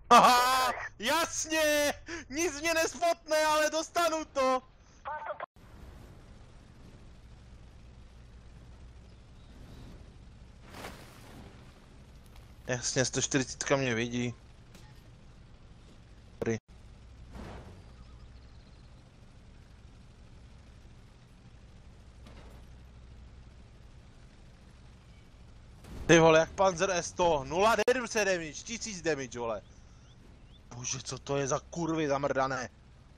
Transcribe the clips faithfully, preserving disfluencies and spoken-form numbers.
Haha, jasně! Nic mě nespotne, ale dostanu to! Jasně, sto čtyřicet mě vidí. Dobrý. Ty vole, jak Panzer S sto, nula devět damage, tisíc damage, vole. Bože, co to je za kurvy zamrdané?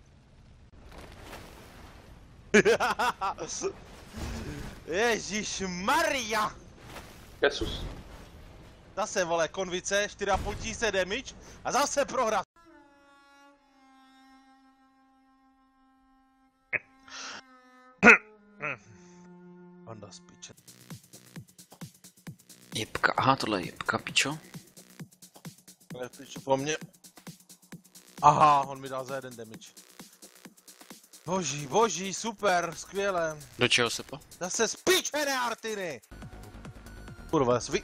Ježíš Maria! Jesus. Zase, vole, konvice, čtyři a půl tisíce damage a zase prohra. Honda z piče. Jebka, aha, tohle je jebka, pičo. To je pičo po mně. Aha, on mi dal za jeden damage. Boží, boží, super, skvěle. Do čeho se po? Zase spíčené artiny! Kurva, svý...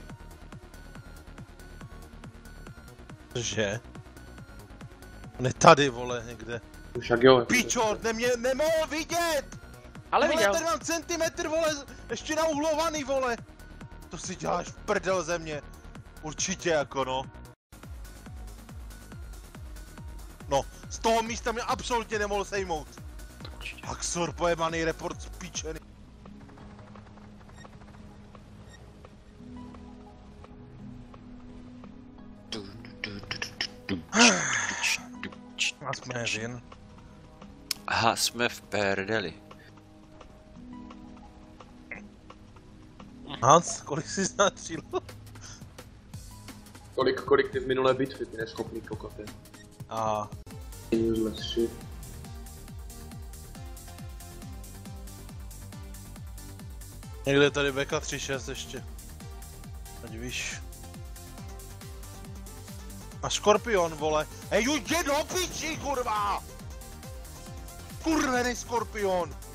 Že? On je tady, vole, někde. Však jo. Pičo, ne mě nemohl vidět! Ale vole, viděl. tady mám centimetr, vole, ještě nauhlovaný, vole. To si děláš v prdel ze mě. Určitě jako, no. No, z toho místa mě absolutně nemohl sejmout. Haxor, pojebaný report spíčený. A jsme vin. Aha, jsme v perdeli. Hans, kolik jsi znatřil? Kolik, kolik ty v minulé bitvy, ty neschopný kokoty. A Useless shit. někde tady B K tři šest ještě. Ať víš. A Škorpion, vole. Hej, jdi do piči, kurva! Kurvený Škorpion!